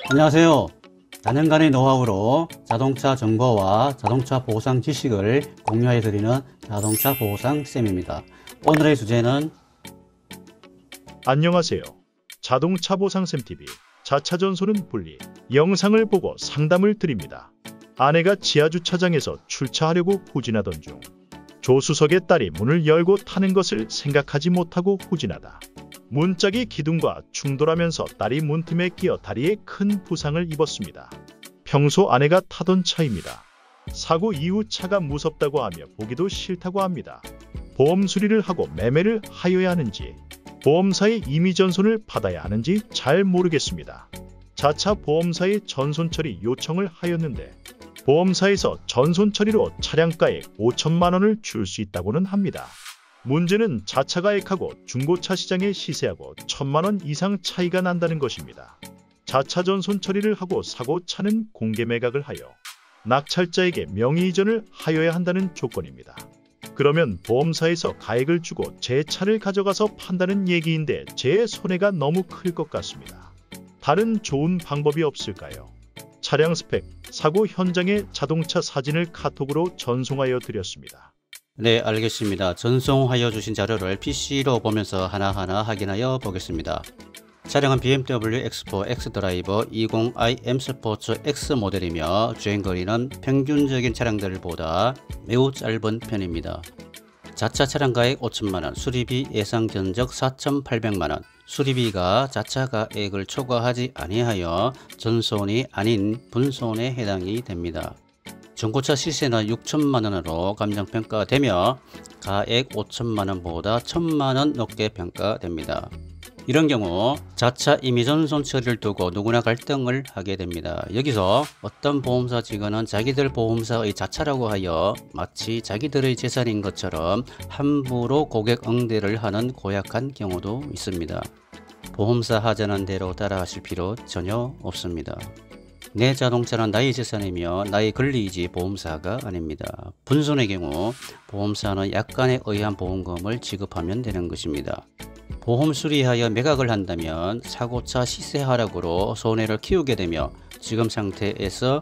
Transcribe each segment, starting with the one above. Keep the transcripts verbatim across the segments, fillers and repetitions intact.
안녕하세요. 다년간의 노하우로 자동차 정보와 자동차 보상 지식을 공유해 드리는 자동차 보상 쌤입니다. 오늘의 주제는 안녕하세요. 자동차 보상쌤티비 자차전손은 분리 영상을 보고 상담을 드립니다. 아내가 지하주차장에서 출차하려고 후진하던 중 조수석의 딸이 문을 열고 타는 것을 생각하지 못하고 후진하다 문짝이 기둥과 충돌하면서 딸이 문틈에 끼어 다리에 큰 부상을 입었습니다. 평소 아내가 타던 차입니다. 사고 이후 차가 무섭다고 하며 보기도 싫다고 합니다. 보험 수리를 하고 매매를 하여야 하는지 보험사의 임의 전손을 받아야 하는지 잘 모르겠습니다. 자차 보험사에 전손 처리 요청을 하였는데 보험사에서 전손 처리로 차량가액 오천만 원을 줄 수 있다고는 합니다. 문제는 자차가액하고 중고차 시장의 시세하고 천만 원 이상 차이가 난다는 것입니다. 자차 전손 처리를 하고 사고 차는 공개 매각을 하여 낙찰자에게 명의 이전을 하여야 한다는 조건입니다. 그러면 보험사에서 가액을 주고 제 차를 가져가서 판다는 얘기인데 제 손해가 너무 클 것 같습니다. 다른 좋은 방법이 없을까요? 차량 스펙, 사고 현장의 자동차 사진을 카톡으로 전송하여 드렸습니다. 네, 알겠습니다. 전송하여 주신 자료를 피씨로 보면서 하나하나 확인하여 보겠습니다. 차량은 비엠더블유 엑스포 X드라이버 이십 아이 M 스포츠 X 모델이며 주행거리는 평균적인 차량들보다 매우 짧은 편입니다. 자차 차량가액 오천만 원, 수리비 예상 견적 사천팔백만 원, 수리비가 자차 가액을 초과하지 아니하여 전손이 아닌 분손에 해당이 됩니다. 중고차 시세는 육천만 원으로 감정평가되며 가액 오천만 원보다 천만 원 높게 평가됩니다. 이런 경우 자차 임의 전손 처리를 두고 누구나 갈등을 하게 됩니다. 여기서 어떤 보험사 직원은 자기들 보험사의 자차라고 하여 마치 자기들의 재산인 것처럼 함부로 고객 응대를 하는 고약한 경우도 있습니다. 보험사 하자는 대로 따라하실 필요 전혀 없습니다. 내 자동차는 나의 재산이며 나의 권리이지 보험사가 아닙니다. 분손의 경우 보험사는 약관에 의한 보험금을 지급하면 되는 것입니다. 보험 수리하여 매각을 한다면 사고차 시세 하락으로 손해를 키우게 되며 지금 상태에서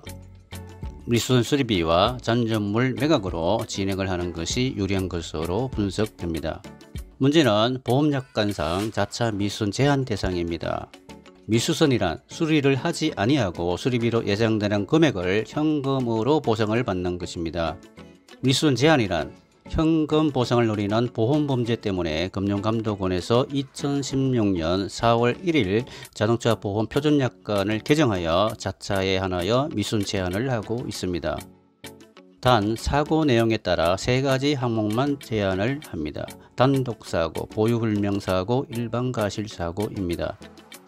미수선 수리비와 잔존물 매각으로 진행을 하는 것이 유리한 것으로 분석됩니다. 문제는 보험약관상 자차 미수선 제한 대상입니다. 미수선이란 수리를 하지 아니하고 수리비로 예상되는 금액을 현금으로 보상을 받는 것입니다. 미수선 제한이란 현금 보상을 노리는 보험범죄 때문에 금융감독원에서 이천십육 년 사월 일일 자동차 보험 표준약관을 개정하여 자차에 한하여 미수선 제한을 하고 있습니다. 단 사고 내용에 따라 세 가지 항목만 제한을 합니다. 단독사고, 보유불명사고, 일반과실사고입니다.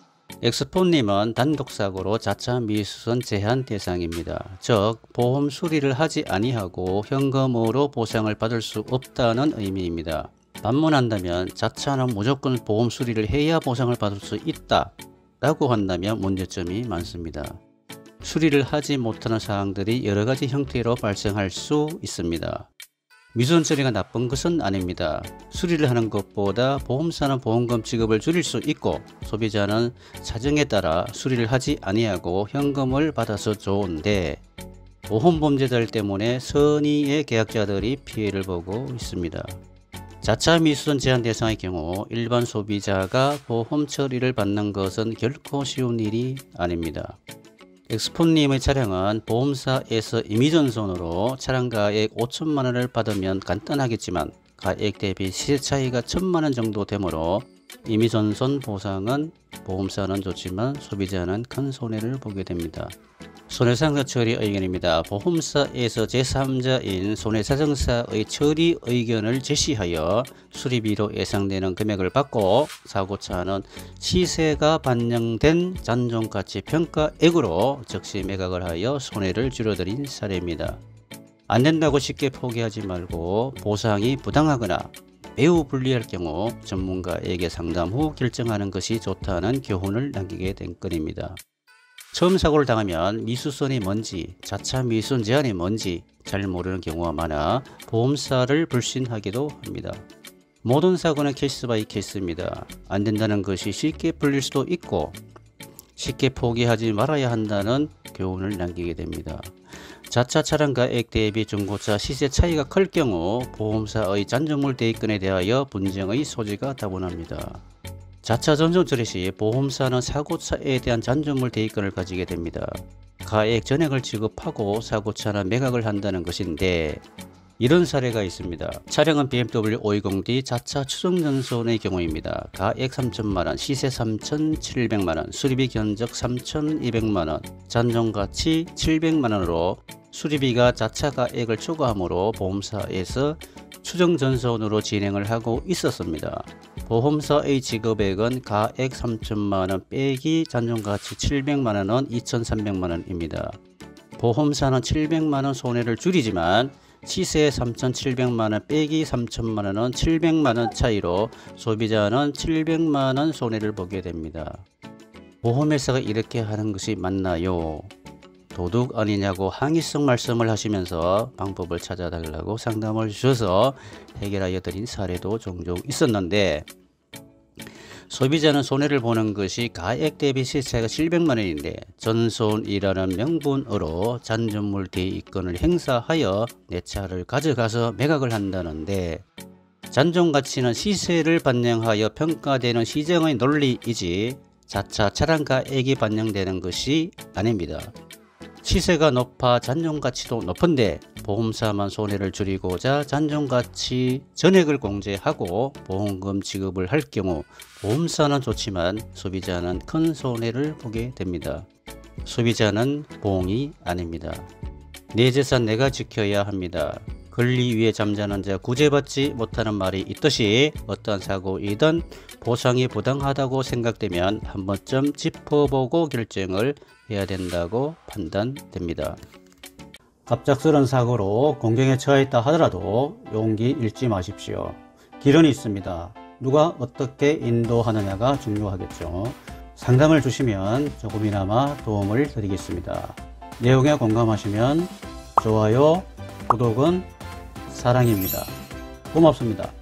엑스포님은 단독사고로 자차 미수선 제한 대상입니다. 즉 보험 수리를 하지 아니하고 현금으로 보상을 받을 수 없다는 의미입니다. 반문한다면 자차는 무조건 보험 수리를 해야 보상을 받을 수 있다 라고 한다면 문제점이 많습니다. 수리를 하지 못하는 사항들이 여러가지 형태로 발생할 수 있습니다. 미수선 처리가 나쁜 것은 아닙니다. 수리를 하는 것보다 보험사는 보험금 지급을 줄일 수 있고 소비자는 사정에 따라 수리를 하지 아니하고 현금을 받아서 좋은데 보험범죄들 때문에 선의의 계약자들이 피해를 보고 있습니다. 자차 미수선 제한 대상의 경우 일반 소비자가 보험 처리를 받는 것은 결코 쉬운 일이 아닙니다. 엑스포님의 차량은 보험사에서 임의전손으로 차량가액 오천만 원을 받으면 간단하겠지만 가액 대비 시세 차이가 천만 원 정도 되므로 임의전손 보상은 보험사는 좋지만 소비자는 큰 손해를 보게 됩니다. 손해상사 처리 의견입니다. 보험사에서 제삼자인 손해사정사의 처리 의견을 제시하여 수리비로 예상되는 금액을 받고 사고차는 시세가 반영된 잔존가치평가액으로 즉시 매각을 하여 손해를 줄여드린 사례입니다. 안된다고 쉽게 포기하지 말고 보상이 부당하거나 매우 불리할 경우 전문가에게 상담 후 결정하는 것이 좋다는 교훈을 남기게 된 건입니다. 처음 사고를 당하면 미수선이 뭔지, 자차 미수선 제한이 뭔지 잘 모르는 경우가 많아 보험사를 불신하기도 합니다. 모든 사고는 케이스 바이 케이스입니다. 안 된다는 것이 쉽게 풀릴 수도 있고 쉽게 포기하지 말아야 한다는 교훈을 남기게 됩니다. 자차 차량 가액 대비 중고차 시세 차이가 클 경우 보험사의 잔존물 대입권에 대하여 분쟁의 소지가 다분합니다. 자차 전송 처리 시 보험사는 사고차에 대한 잔존물 대입권을 가지게 됩니다. 가액 전액을 지급하고 사고차는 매각을 한다는 것인데, 이런 사례가 있습니다. 차량은 비엠더블유 오백이십 디 자차 추정전손의 경우입니다. 가액 삼천만 원, 시세 삼천칠백만 원, 수리비 견적 삼천이백만 원, 잔존가치 칠백만 원으로 수리비가 자차 가액을 초과하므로 보험사에서 추정전손으로 진행을 하고 있었습니다. 보험사의 지급액은 가액 삼천만 원 빼기 잔존가치 칠백만 원은 이천삼백만 원입니다. 보험사는 칠백만 원 손해를 줄이지만 시세 삼천칠백만 원 빼기 삼천만 원은 칠백만 원 차이로 소비자는 칠백만 원 손해를 보게 됩니다. 보험회사가 이렇게 하는 것이 맞나요? 도둑 아니냐고 항의성 말씀을 하시면서 방법을 찾아달라고 상담을 주셔서 해결하여 드린 사례도 종종 있었는데, 소비자는 손해를 보는 것이 가액 대비 시세가 칠백만 원인데 전손이라는 명분으로 잔존물 대입권을 행사하여 내 차를 가져가서 매각을 한다는데, 잔존가치는 시세를 반영하여 평가되는 시장의 논리이지 자차 차량 가액이 반영되는 것이 아닙니다. 시세가 높아 잔존가치도 높은데 보험사만 손해를 줄이고자 잔존가치 전액을 공제하고 보험금 지급을 할 경우 보험사는 좋지만 소비자는 큰 손해를 보게 됩니다. 소비자는 봉이 아닙니다. 내 재산 내가 지켜야 합니다. 권리 위에 잠자는 자 구제받지 못하는 말이 있듯이 어떠한 사고이든 보상이 부당하다고 생각되면 한 번쯤 짚어보고 결정을 해야 된다고 판단됩니다. 갑작스런 사고로 공경에 처했다 하더라도 용기 잃지 마십시오. 길은 있습니다. 누가 어떻게 인도하느냐가 중요하겠죠. 상담을 주시면 조금이나마 도움을 드리겠습니다. 내용에 공감하시면 좋아요, 구독은 사랑입니다. 고맙습니다.